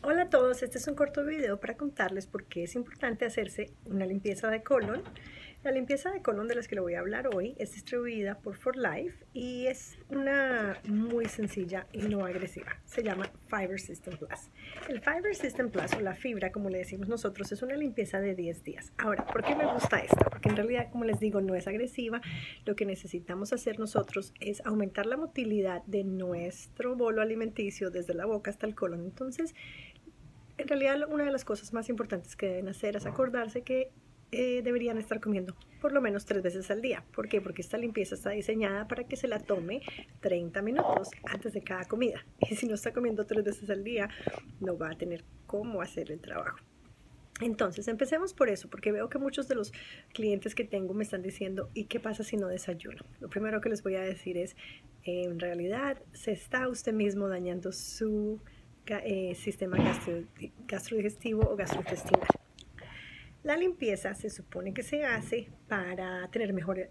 Hola a todos, este es un corto video para contarles por qué es importante hacerse una limpieza de colon. La limpieza de colon de las que le voy a hablar hoy es distribuida por For Life y es una muy sencilla y no agresiva. Se llama Fiber System Plus. El Fiber System Plus, o la fibra como le decimos nosotros, es una limpieza de 10 días. Ahora, ¿por qué me gusta esta? Porque en realidad, como les digo, no es agresiva. Lo que necesitamos hacer nosotros es aumentar la motilidad de nuestro bolo alimenticio desde la boca hasta el colon. Entonces, en realidad, una de las cosas más importantes que deben hacer es acordarse que deberían estar comiendo por lo menos 3 veces al día. ¿Por qué? Porque esta limpieza está diseñada para que se la tome 30 minutos antes de cada comida. Y si no está comiendo 3 veces al día, no va a tener cómo hacer el trabajo. Entonces, empecemos por eso, porque veo que muchos de los clientes que tengo me están diciendo, ¿y qué pasa si no desayuno? Lo primero que les voy a decir es, en realidad, se está usted mismo dañando su sistema gastrodigestivo o gastrointestinal. La limpieza se supone que se hace para tener mejor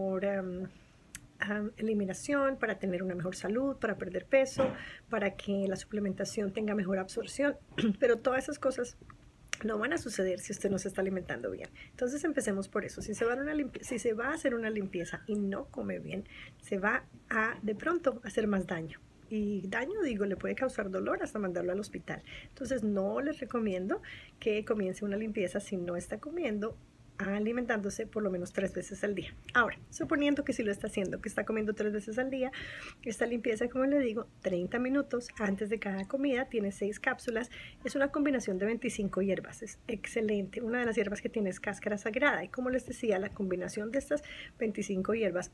eliminación, para tener una mejor salud, para perder peso, para que la suplementación tenga mejor absorción, pero todas esas cosas no van a suceder si usted no se está alimentando bien. Entonces empecemos por eso. Si se va a hacer una limpieza y no come bien, se va a de pronto hacer más daño. Y daño, digo, le puede causar dolor hasta mandarlo al hospital. Entonces no les recomiendo que comience una limpieza si no está comiendo, alimentándose por lo menos 3 veces al día. Ahora, suponiendo que sí lo está haciendo, que está comiendo 3 veces al día, esta limpieza, como le digo, 30 minutos antes de cada comida, tiene 6 cápsulas, es una combinación de 25 hierbas, es excelente. Una de las hierbas que tiene es cáscara sagrada y, como les decía, la combinación de estas 25 hierbas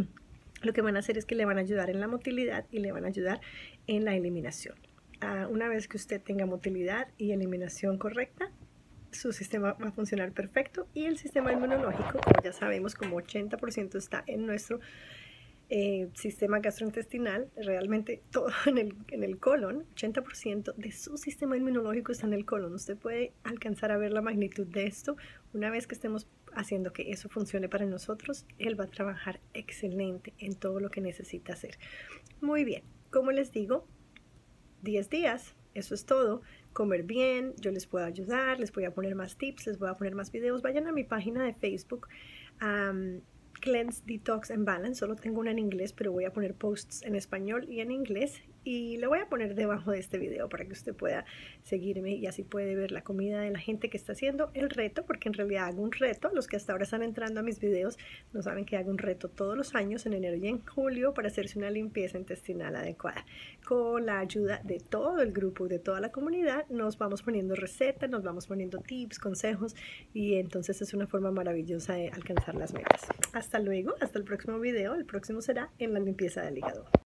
lo que van a hacer es que le van a ayudar en la motilidad y le van a ayudar en la eliminación. Una vez que usted tenga motilidad y eliminación correcta, su sistema va a funcionar perfecto, y el sistema inmunológico, como ya sabemos, como 80% está en nuestro sistema gastrointestinal, realmente todo en el colon, 80% de su sistema inmunológico está en el colon. Usted puede alcanzar a ver la magnitud de esto. Una vez que estemos haciendo que eso funcione para nosotros, él va a trabajar excelente en todo lo que necesita hacer. Muy bien, como les digo, 10 días, eso es todo. Comer bien, yo les puedo ayudar, les voy a poner más tips, les voy a poner más videos. Vayan a mi página de Facebook, Cleanse, Detox and Balance. Solo tengo una en inglés, pero voy a poner posts en español y en inglés, y le voy a poner debajo de este video para que usted pueda seguirme y así puede ver la comida de la gente que está haciendo el reto, porque en realidad hago un reto. Los que hasta ahora están entrando a mis videos no saben que hago un reto todos los años, en enero y en julio, para hacerse una limpieza intestinal adecuada. Con la ayuda de todo el grupo, de toda la comunidad, nos vamos poniendo recetas, nos vamos poniendo tips, consejos, y entonces es una forma maravillosa de alcanzar las metas. Hasta luego, hasta el próximo video. El próximo será en la limpieza del hígado.